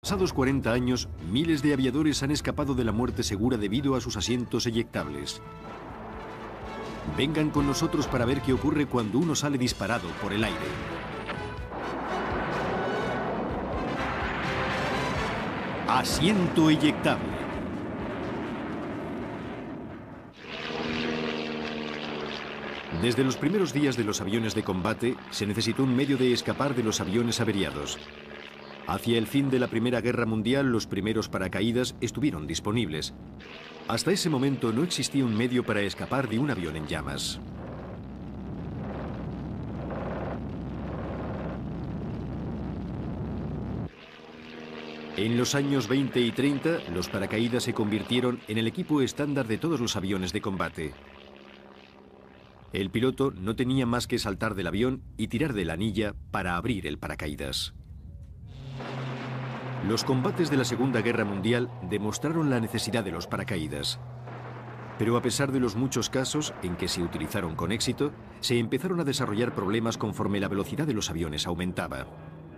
Pasados 40 años, miles de aviadores han escapado de la muerte segura debido a sus asientos eyectables. Vengan con nosotros para ver qué ocurre cuando uno sale disparado por el aire. Asiento eyectable. Desde los primeros días de los aviones de combate, se necesitó un medio de escapar de los aviones averiados. Hacia el fin de la Primera Guerra Mundial, los primeros paracaídas estuvieron disponibles. Hasta ese momento no existía un medio para escapar de un avión en llamas. En los años 20 y 30, los paracaídas se convirtieron en el equipo estándar de todos los aviones de combate. El piloto no tenía más que saltar del avión y tirar de la anilla para abrir el paracaídas. Los combates de la Segunda Guerra Mundial demostraron la necesidad de los paracaídas. Pero a pesar de los muchos casos en que se utilizaron con éxito, se empezaron a desarrollar problemas conforme la velocidad de los aviones aumentaba.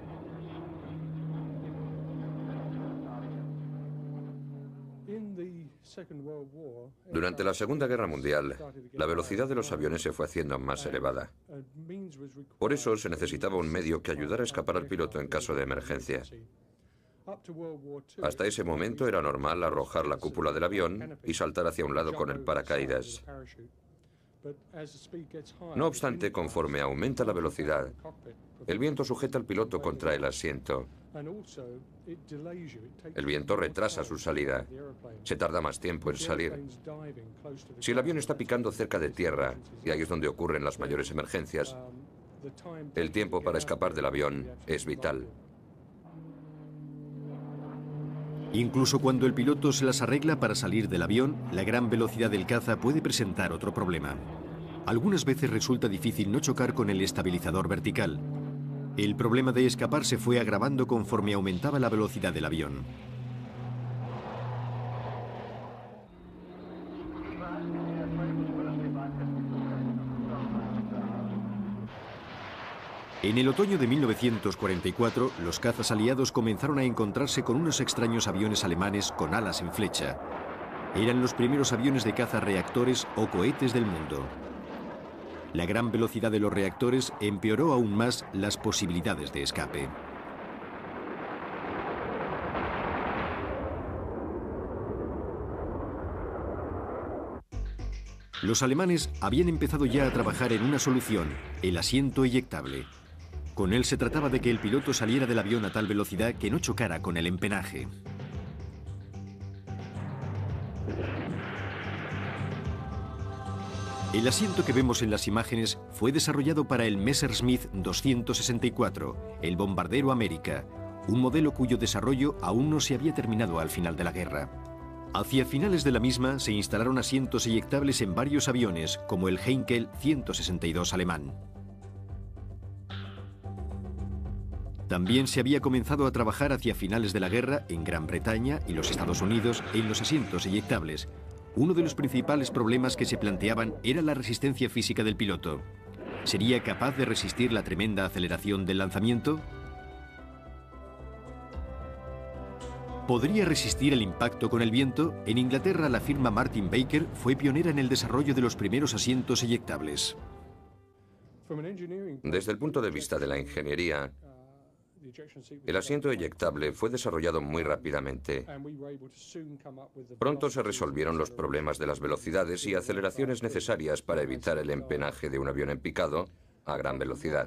Durante la Segunda Guerra Mundial, la velocidad de los aviones se fue haciendo más elevada. Por eso se necesitaba un medio que ayudara a escapar al piloto en caso de emergencia. Hasta ese momento era normal arrojar la cúpula del avión y saltar hacia un lado con el paracaídas. No obstante, conforme aumenta la velocidad, el viento sujeta al piloto contra el asiento. El viento retrasa su salida. Se tarda más tiempo en salir. Si el avión está picando cerca de tierra, y ahí es donde ocurren las mayores emergencias, el tiempo para escapar del avión es vital. Incluso cuando el piloto se las arregla para salir del avión, la gran velocidad del caza puede presentar otro problema. Algunas veces resulta difícil no chocar con el estabilizador vertical. El problema de escapar se fue agravando conforme aumentaba la velocidad del avión. En el otoño de 1944, los cazas aliados comenzaron a encontrarse con unos extraños aviones alemanes con alas en flecha. Eran los primeros aviones de caza reactores o cohetes del mundo. La gran velocidad de los reactores empeoró aún más las posibilidades de escape. Los alemanes habían empezado ya a trabajar en una solución, el asiento eyectable. Con él se trataba de que el piloto saliera del avión a tal velocidad que no chocara con el empenaje. El asiento que vemos en las imágenes fue desarrollado para el Messerschmitt 264, el bombardero América, un modelo cuyo desarrollo aún no se había terminado al final de la guerra. Hacia finales de la misma se instalaron asientos eyectables en varios aviones, como el Heinkel 162 alemán. También se había comenzado a trabajar hacia finales de la guerra en Gran Bretaña y los Estados Unidos en los asientos eyectables. Uno de los principales problemas que se planteaban era la resistencia física del piloto. ¿Sería capaz de resistir la tremenda aceleración del lanzamiento? ¿Podría resistir el impacto con el viento? En Inglaterra, la firma Martin Baker fue pionera en el desarrollo de los primeros asientos eyectables. Desde el punto de vista de la ingeniería, el asiento eyectable fue desarrollado muy rápidamente. Pronto se resolvieron los problemas de las velocidades y aceleraciones necesarias para evitar el empenaje de un avión en picado a gran velocidad.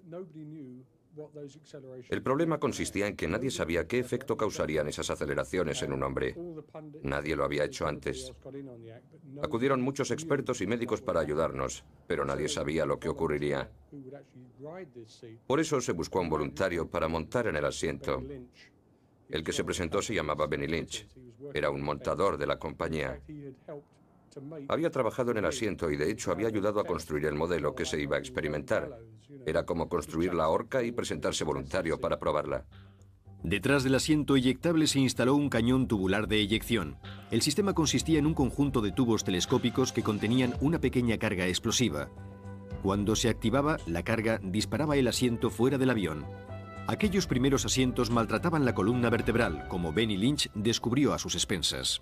El problema consistía en que nadie sabía qué efecto causarían esas aceleraciones en un hombre. Nadie lo había hecho antes. Acudieron muchos expertos y médicos para ayudarnos, pero nadie sabía lo que ocurriría. Por eso se buscó a un voluntario para montar en el asiento. El que se presentó se llamaba Benny Lynch. Era un montador de la compañía. Había trabajado en el asiento y de hecho había ayudado a construir el modelo que se iba a experimentar. Era como construir la horca y presentarse voluntario para probarla. Detrás del asiento eyectable se instaló un cañón tubular de eyección. El sistema consistía en un conjunto de tubos telescópicos que contenían una pequeña carga explosiva. Cuando se activaba, la carga disparaba el asiento fuera del avión. Aquellos primeros asientos maltrataban la columna vertebral, como Benny Lynch descubrió a sus expensas.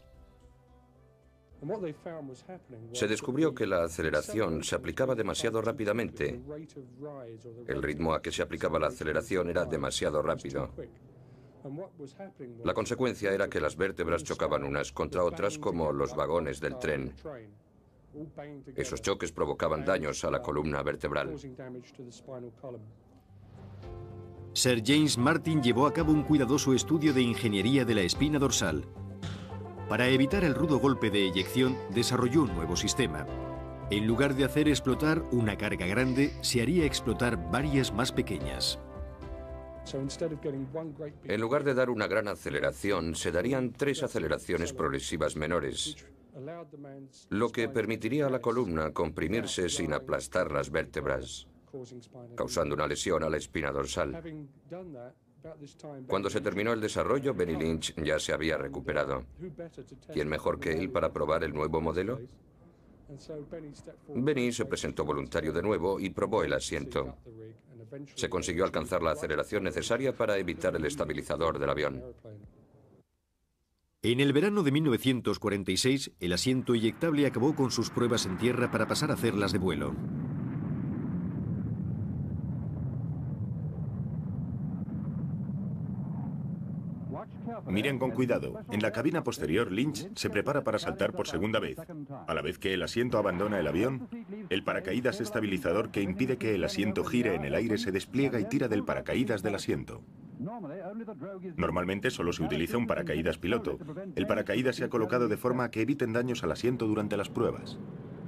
Se descubrió que la aceleración se aplicaba demasiado rápidamente. El ritmo a que se aplicaba la aceleración era demasiado rápido. La consecuencia era que las vértebras chocaban unas contra otras como los vagones del tren. Esos choques provocaban daños a la columna vertebral. Sir James Martin llevó a cabo un cuidadoso estudio de ingeniería de la espina dorsal. Para evitar el rudo golpe de eyección, desarrolló un nuevo sistema. En lugar de hacer explotar una carga grande, se haría explotar varias más pequeñas. En lugar de dar una gran aceleración, se darían 3 aceleraciones progresivas menores, lo que permitiría a la columna comprimirse sin aplastar las vértebras, causando una lesión a la espina dorsal. Cuando se terminó el desarrollo, Benny Lynch ya se había recuperado. ¿Quién mejor que él para probar el nuevo modelo? Benny se presentó voluntario de nuevo y probó el asiento. Se consiguió alcanzar la aceleración necesaria para evitar el estabilizador del avión. En el verano de 1946, el asiento eyectable acabó con sus pruebas en tierra para pasar a hacerlas de vuelo. Miren con cuidado. En la cabina posterior, Lynch se prepara para saltar por segunda vez. A la vez que el asiento abandona el avión, el paracaídas estabilizador que impide que el asiento gire en el aire se despliega y tira del paracaídas del asiento. Normalmente solo se utiliza un paracaídas piloto. El paracaídas se ha colocado de forma que eviten daños al asiento durante las pruebas.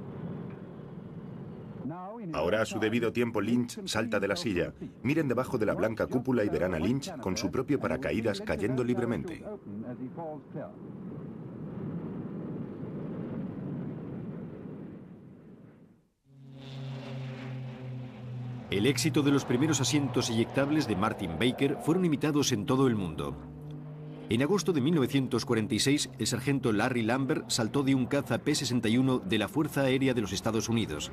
Ahora, a su debido tiempo, Lynch salta de la silla. Miren debajo de la blanca cúpula y verán a Lynch con su propio paracaídas cayendo libremente. El éxito de los primeros asientos eyectables de Martin Baker fueron imitados en todo el mundo. En agosto de 1946, el sargento Larry Lambert saltó de un caza P-61 de la Fuerza Aérea de los Estados Unidos.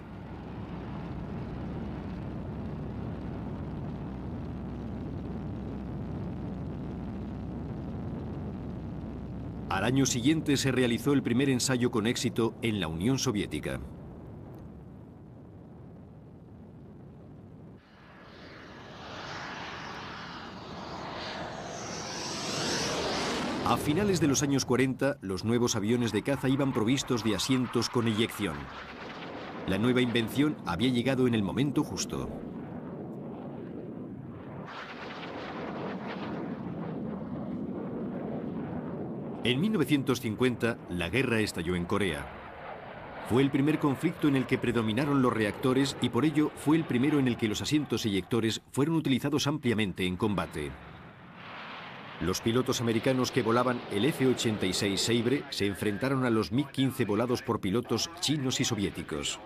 Al año siguiente se realizó el primer ensayo con éxito en la Unión Soviética. A finales de los años 40, los nuevos aviones de caza iban provistos de asientos con eyección. La nueva invención había llegado en el momento justo. En 1950, la guerra estalló en Corea. Fue el primer conflicto en el que predominaron los reactores y por ello fue el primero en el que los asientos eyectores fueron utilizados ampliamente en combate. Los pilotos americanos que volaban el F-86 Sabre se enfrentaron a los MiG-15 volados por pilotos chinos y soviéticos.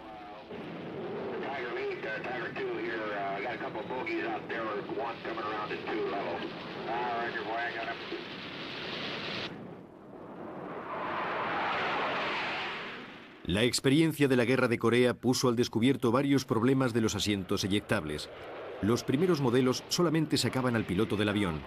La experiencia de la Guerra de Corea puso al descubierto varios problemas de los asientos eyectables. Los primeros modelos solamente sacaban al piloto del avión.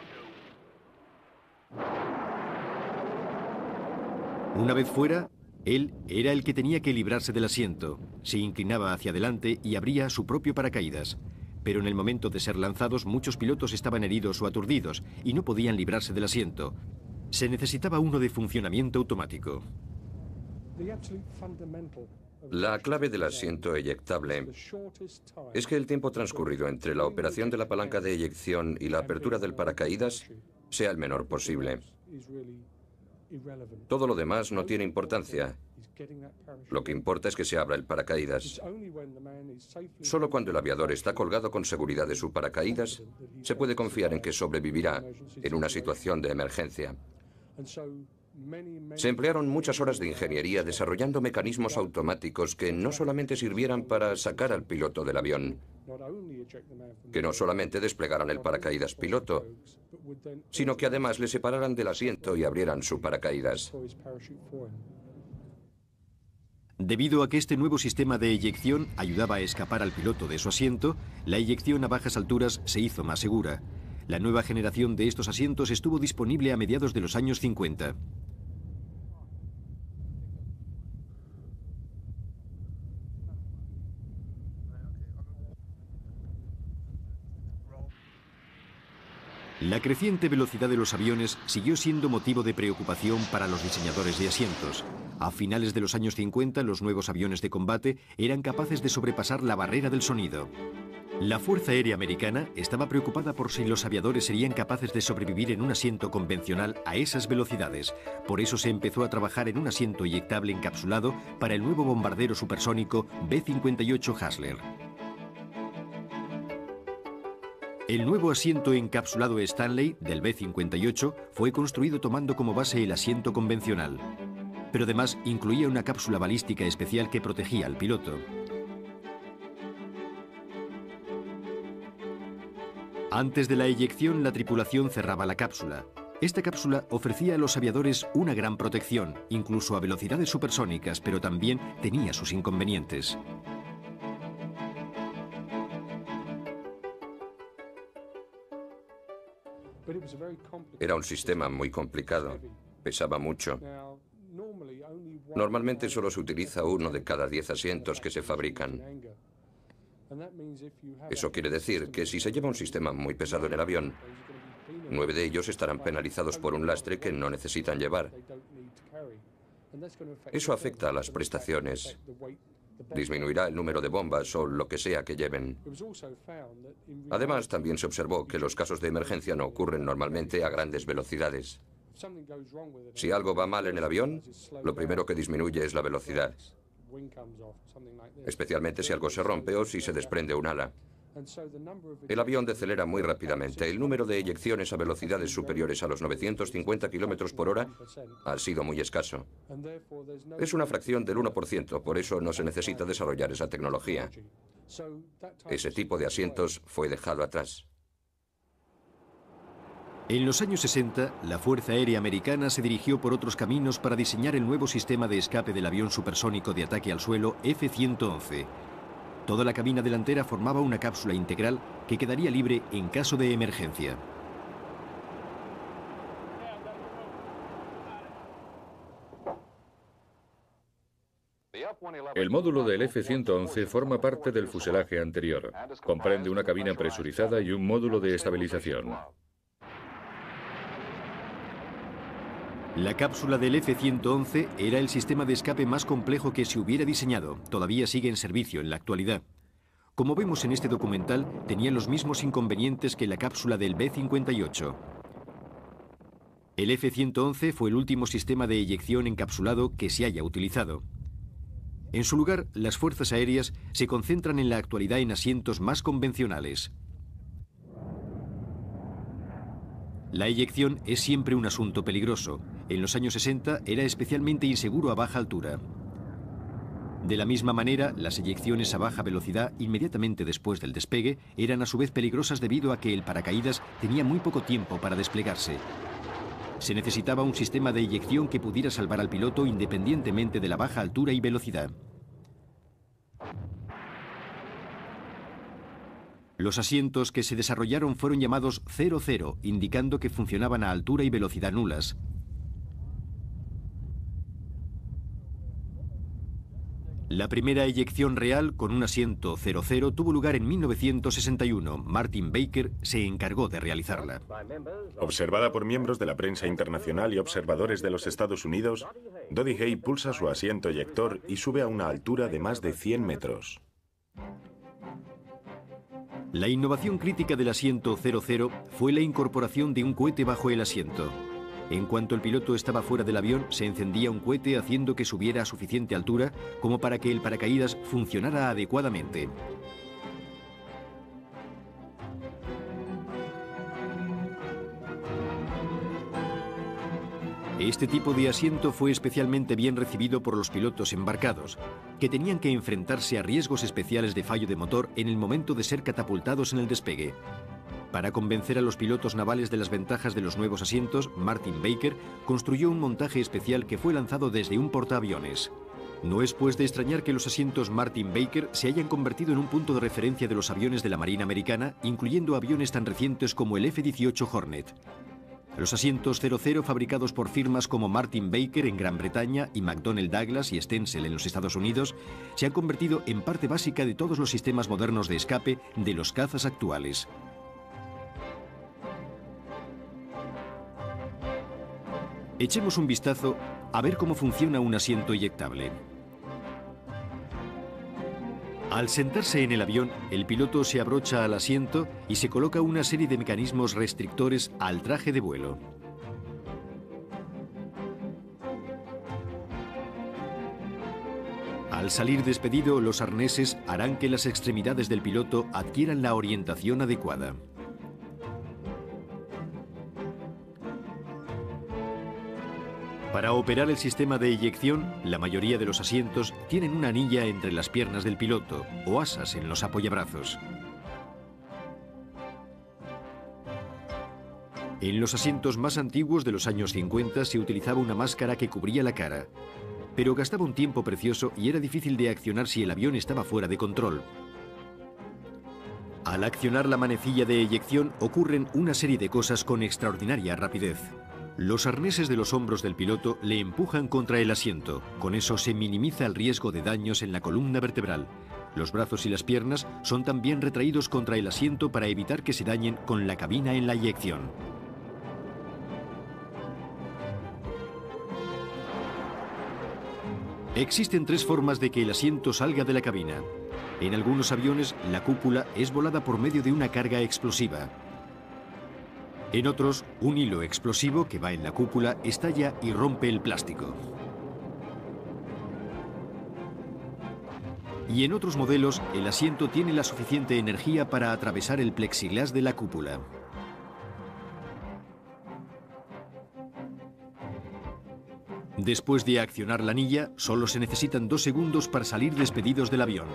Una vez fuera, él era el que tenía que librarse del asiento. Se inclinaba hacia adelante y abría su propio paracaídas. Pero en el momento de ser lanzados, muchos pilotos estaban heridos o aturdidos y no podían librarse del asiento. Se necesitaba uno de funcionamiento automático. La clave del asiento eyectable es que el tiempo transcurrido entre la operación de la palanca de eyección y la apertura del paracaídas sea el menor posible. Todo lo demás no tiene importancia. Lo que importa es que se abra el paracaídas. Solo cuando el aviador está colgado con seguridad de su paracaídas, se puede confiar en que sobrevivirá en una situación de emergencia. Se emplearon muchas horas de ingeniería desarrollando mecanismos automáticos que no solamente sirvieran para sacar al piloto del avión, que no solamente desplegaran el paracaídas piloto, sino que además le separaran del asiento y abrieran su paracaídas. Debido a que este nuevo sistema de eyección ayudaba a escapar al piloto de su asiento, la eyección a bajas alturas se hizo más segura. La nueva generación de estos asientos estuvo disponible a mediados de los años 50. La creciente velocidad de los aviones siguió siendo motivo de preocupación para los diseñadores de asientos. A finales de los años 50, los nuevos aviones de combate eran capaces de sobrepasar la barrera del sonido. La Fuerza Aérea Americana estaba preocupada por si los aviadores serían capaces de sobrevivir en un asiento convencional a esas velocidades. Por eso se empezó a trabajar en un asiento eyectable encapsulado para el nuevo bombardero supersónico B-58 Hustler. El nuevo asiento encapsulado Stanley del B-58 fue construido tomando como base el asiento convencional, pero además incluía una cápsula balística especial que protegía al piloto. Antes de la eyección, la tripulación cerraba la cápsula. Esta cápsula ofrecía a los aviadores una gran protección, incluso a velocidades supersónicas, pero también tenía sus inconvenientes. Era un sistema muy complicado, pesaba mucho. Normalmente solo se utiliza uno de cada 10 asientos que se fabrican. Eso quiere decir que si se lleva un sistema muy pesado en el avión, 9 de ellos estarán penalizados por un lastre que no necesitan llevar. Eso afecta a las prestaciones. Disminuirá el número de bombas o lo que sea que lleven. Además, también se observó que los casos de emergencia no ocurren normalmente a grandes velocidades. Si algo va mal en el avión, lo primero que disminuye es la velocidad, especialmente si algo se rompe o si se desprende un ala. El avión decelera muy rápidamente. El número de eyecciones a velocidades superiores a los 950 km por hora ha sido muy escaso. Es una fracción del 1%, por eso no se necesita desarrollar esa tecnología. Ese tipo de asientos fue dejado atrás. En los años 60, la Fuerza Aérea Americana se dirigió por otros caminos para diseñar el nuevo sistema de escape del avión supersónico de ataque al suelo F-111. Toda la cabina delantera formaba una cápsula integral que quedaría libre en caso de emergencia. El módulo del F-111 forma parte del fuselaje anterior. Comprende una cabina presurizada y un módulo de estabilización. La cápsula del F-111 era el sistema de escape más complejo que se hubiera diseñado. Todavía sigue en servicio en la actualidad. Como vemos en este documental, tenía los mismos inconvenientes que la cápsula del B-58. El F-111 fue el último sistema de eyección encapsulado que se haya utilizado. En su lugar, las fuerzas aéreas se concentran en la actualidad en asientos más convencionales. La eyección es siempre un asunto peligroso. En los años 60 era especialmente inseguro a baja altura. De la misma manera, las eyecciones a baja velocidad inmediatamente después del despegue eran a su vez peligrosas debido a que el paracaídas tenía muy poco tiempo para desplegarse. Se necesitaba un sistema de eyección que pudiera salvar al piloto independientemente de la baja altura y velocidad. Los asientos que se desarrollaron fueron llamados 00, indicando que funcionaban a altura y velocidad nulas. La primera eyección real con un asiento 00 tuvo lugar en 1961. Martin Baker se encargó de realizarla. Observada por miembros de la prensa internacional y observadores de los Estados Unidos, Dodie Hay pulsa su asiento eyector y sube a una altura de más de 100 metros. La innovación crítica del asiento 00 fue la incorporación de un cohete bajo el asiento. En cuanto el piloto estaba fuera del avión, se encendía un cohete haciendo que subiera a suficiente altura como para que el paracaídas funcionara adecuadamente. Este tipo de asiento fue especialmente bien recibido por los pilotos embarcados, que tenían que enfrentarse a riesgos especiales de fallo de motor en el momento de ser catapultados en el despegue. Para convencer a los pilotos navales de las ventajas de los nuevos asientos, Martin Baker construyó un montaje especial que fue lanzado desde un portaaviones. No es pues de extrañar que los asientos Martin Baker se hayan convertido en un punto de referencia de los aviones de la Marina Americana, incluyendo aviones tan recientes como el F-18 Hornet. Los asientos 00 fabricados por firmas como Martin Baker en Gran Bretaña y McDonnell Douglas y Stenzel en los Estados Unidos se han convertido en parte básica de todos los sistemas modernos de escape de los cazas actuales. Echemos un vistazo a ver cómo funciona un asiento eyectable. Al sentarse en el avión, el piloto se abrocha al asiento y se coloca una serie de mecanismos restrictores al traje de vuelo. Al salir despedido, los arneses harán que las extremidades del piloto adquieran la orientación adecuada. Para operar el sistema de eyección, la mayoría de los asientos tienen una anilla entre las piernas del piloto o asas en los apoyabrazos. En los asientos más antiguos de los años 50 se utilizaba una máscara que cubría la cara, pero gastaba un tiempo precioso y era difícil de accionar si el avión estaba fuera de control. Al accionar la manecilla de eyección ocurren una serie de cosas con extraordinaria rapidez. Los arneses de los hombros del piloto le empujan contra el asiento. Con eso se minimiza el riesgo de daños en la columna vertebral. Los brazos y las piernas son también retraídos contra el asiento para evitar que se dañen con la cabina en la eyección. Existen tres formas de que el asiento salga de la cabina. En algunos aviones, la cúpula es volada por medio de una carga explosiva. En otros, un hilo explosivo que va en la cúpula estalla y rompe el plástico. Y en otros modelos, el asiento tiene la suficiente energía para atravesar el plexiglás de la cúpula. Después de accionar la anilla, solo se necesitan 2 segundos para salir despedidos del avión.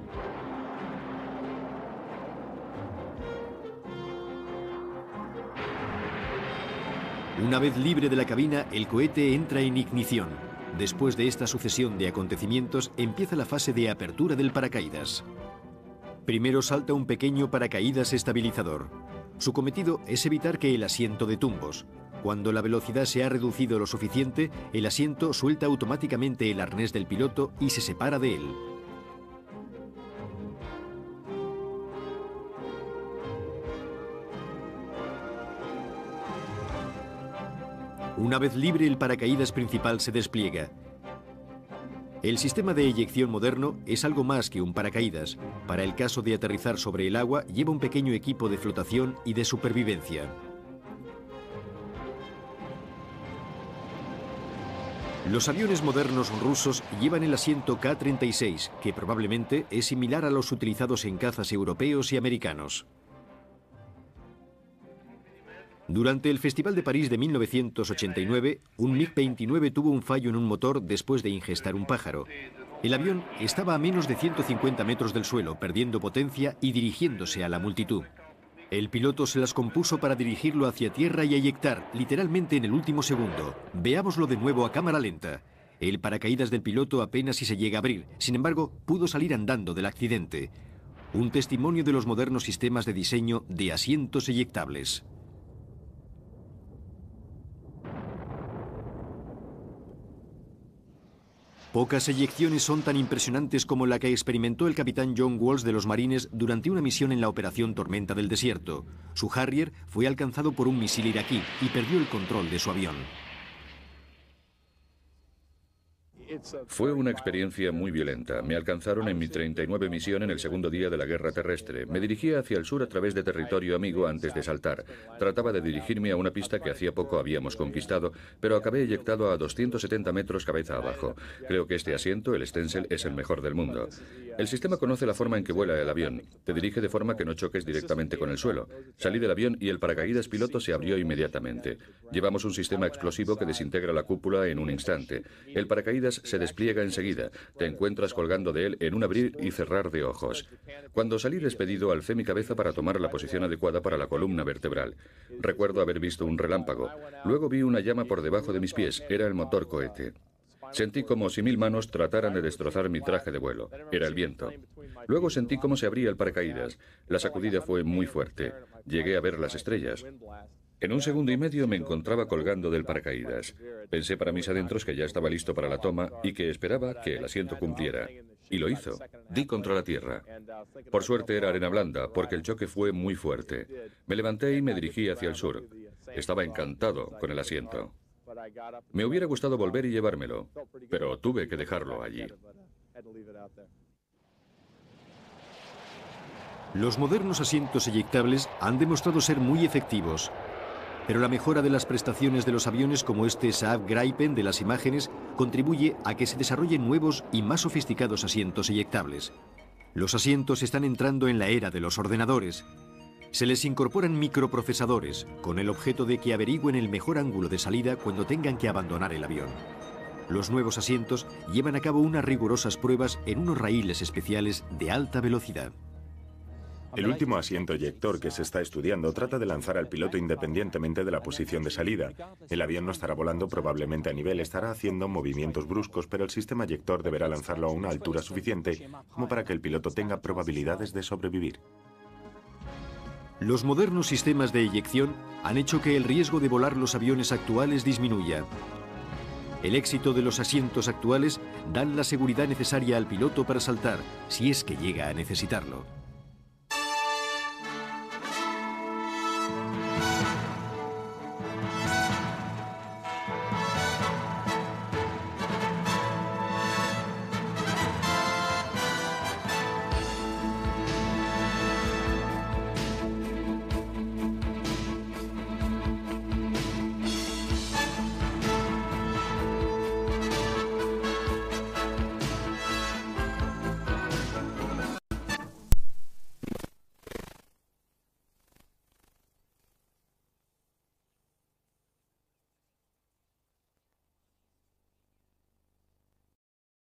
Una vez libre de la cabina, el cohete entra en ignición. Después de esta sucesión de acontecimientos, empieza la fase de apertura del paracaídas. Primero salta un pequeño paracaídas estabilizador. Su cometido es evitar que el asiento dé tumbos. Cuando la velocidad se ha reducido lo suficiente, el asiento suelta automáticamente el arnés del piloto y se separa de él. Una vez libre, el paracaídas principal se despliega. El sistema de eyección moderno es algo más que un paracaídas. Para el caso de aterrizar sobre el agua, lleva un pequeño equipo de flotación y de supervivencia. Los aviones modernos rusos llevan el asiento K-36, que probablemente es similar a los utilizados en cazas europeos y americanos. Durante el Festival de París de 1989, un MiG-29 tuvo un fallo en un motor después de ingestar un pájaro. El avión estaba a menos de 150 metros del suelo, perdiendo potencia y dirigiéndose a la multitud. El piloto se las compuso para dirigirlo hacia tierra y eyectar, literalmente en el último segundo. Veámoslo de nuevo a cámara lenta. El paracaídas del piloto apenas si se llega a abrir, sin embargo, pudo salir andando del accidente. Un testimonio de los modernos sistemas de diseño de asientos eyectables. Pocas eyecciones son tan impresionantes como la que experimentó el capitán John Walsh de los Marines durante una misión en la Operación Tormenta del Desierto. Su Harrier fue alcanzado por un misil iraquí y perdió el control de su avión. Fue una experiencia muy violenta. Me alcanzaron en mi 39 misión en el segundo día de la guerra terrestre. Me dirigía hacia el sur a través de territorio amigo antes de saltar. Trataba de dirigirme a una pista que hacía poco habíamos conquistado, pero acabé eyectado a 270 metros cabeza abajo. Creo que este asiento, el Stenzel, es el mejor del mundo. El sistema conoce la forma en que vuela el avión. Te dirige de forma que no choques directamente con el suelo. Salí del avión y el paracaídas piloto se abrió inmediatamente. Llevamos un sistema explosivo que desintegra la cúpula en un instante. El paracaídas se despliega enseguida. Te encuentras colgando de él en un abrir y cerrar de ojos. Cuando salí despedido, alcé mi cabeza para tomar la posición adecuada para la columna vertebral. Recuerdo haber visto un relámpago. Luego vi una llama por debajo de mis pies. Era el motor cohete. Sentí como si 1000 manos trataran de destrozar mi traje de vuelo. Era el viento. Luego sentí cómo se abría el paracaídas. La sacudida fue muy fuerte. Llegué a ver las estrellas. En 1 segundo y medio me encontraba colgando del paracaídas. Pensé para mis adentros que ya estaba listo para la toma y que esperaba que el asiento cumpliera. Y lo hizo. Di contra la tierra. Por suerte era arena blanda, porque el choque fue muy fuerte. Me levanté y me dirigí hacia el sur. Estaba encantado con el asiento. Me hubiera gustado volver y llevármelo, pero tuve que dejarlo allí. Los modernos asientos eyectables han demostrado ser muy efectivos, pero la mejora de las prestaciones de los aviones como este Saab Gripen de las imágenes contribuye a que se desarrollen nuevos y más sofisticados asientos eyectables. Los asientos están entrando en la era de los ordenadores. Se les incorporan microprocesadores con el objeto de que averigüen el mejor ángulo de salida cuando tengan que abandonar el avión. Los nuevos asientos llevan a cabo unas rigurosas pruebas en unos raíles especiales de alta velocidad. El último asiento eyector que se está estudiando trata de lanzar al piloto independientemente de la posición de salida. El avión no estará volando probablemente a nivel, estará haciendo movimientos bruscos, pero el sistema eyector deberá lanzarlo a una altura suficiente como para que el piloto tenga probabilidades de sobrevivir. Los modernos sistemas de eyección han hecho que el riesgo de volar los aviones actuales disminuya. El éxito de los asientos actuales dan la seguridad necesaria al piloto para saltar, si es que llega a necesitarlo.